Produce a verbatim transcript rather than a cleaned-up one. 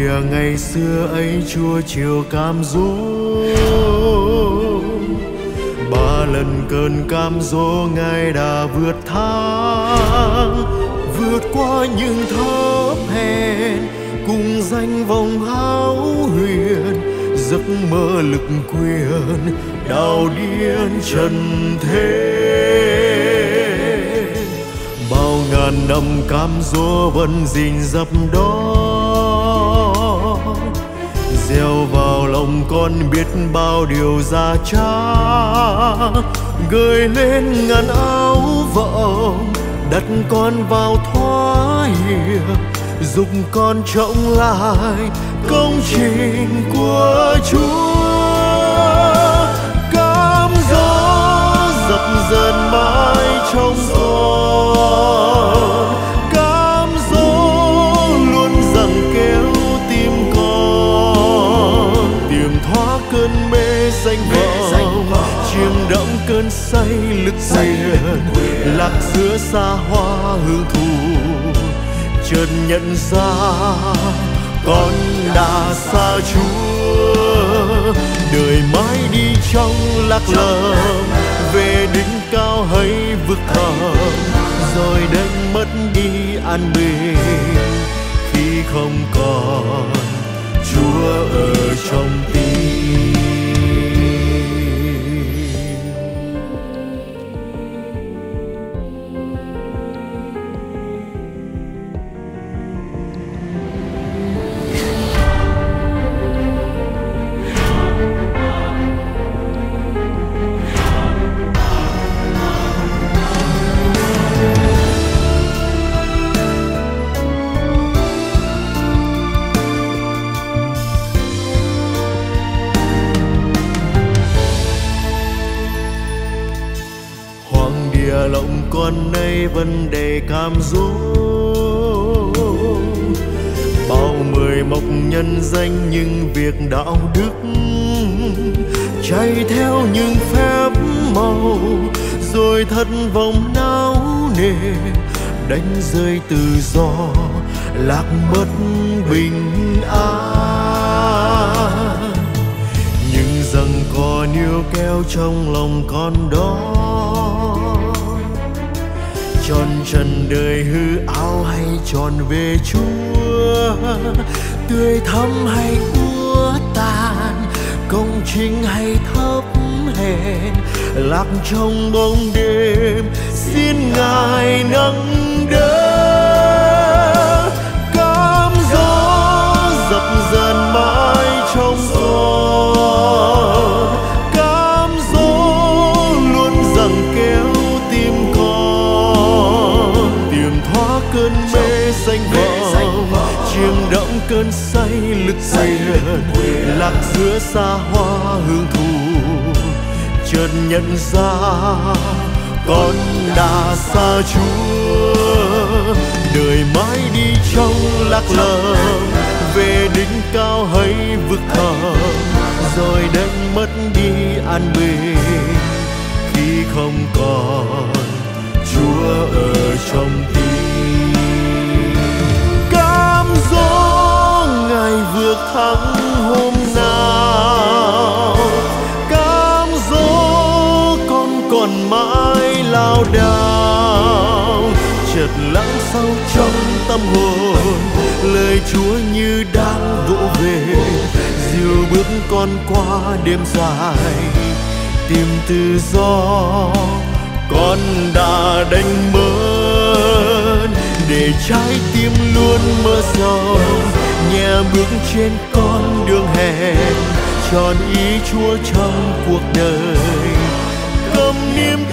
địa ngày xưa ấy Chúa chiều cam dỗ, ba lần cơn cam dỗ Ngài đã vượt thang, vượt qua những thấp hèn cùng danh vọng hão huyền, giấc mơ lực quyền đảo điên trần thế. Bao ngàn năm cam dỗ vẫn rình rập đó, gieo vào lòng con biết bao điều gia trá, gợi lên ngàn áo vọng đặt con vào thóa hiệp, giúp con trông lại công trình của Chúa. Cam dỗ dập dần mãi trong con, cam dỗ luôn rằng kéo tim con, tìm thoát cơn mê danh vọng, chiêm đẫm cơn say lực quyền, lạc giữa xa hoa hương thù. Chợt nhận ra con đã xa Chúa, đời mãi đi trong lạc lõng, về đỉnh cao hay vực thẳm, rồi đánh mất đi an bình khi không còn Chúa ở trong tim. Lòng con nay vẫn đầy cam dỗ, bao mười mộc nhân danh nhưng việc đạo đức chạy theo những phép màu, rồi thất vọng não nề đánh rơi tự do, lạc mất bình an. Nhưng rằng có níu kéo trong lòng con đó, tròn trần đời hư áo hay tròn về Chúa, tươi thắm hay úa tàn, công chính hay thấp hèn, lạc trong bóng đêm xin Ngài nâng đỡ. Cam dỗ dập dần mãi trong con, cam dỗ luôn rằng kéo tim con, tìm thoát cơn mê danh vọng, chiêm đẫm cơn say lực quyền, lạc giữa xa hoa hương thù. Chợt nhận ra con đã xa Chúa, đời mãi đi trong lạc lõng, về đỉnh cao hay vực thẳm, rồi đánh mất đi an bình khi không còn Chúa ở trong tim. Cam dỗ Ngài vượt thắng hôm nào, cam dỗ con còn mãi lao đao, chợt lắng sâu trong tâm hồn, lời Chúa như đang vỗ về, dìu bước con qua đêm dài tìm tự do. Con đã đánh mất để trái tim luôn mơ rộng, nhẹ bước trên con đường hẹn, tròn ý Chúa trong cuộc đời. Cầm niềm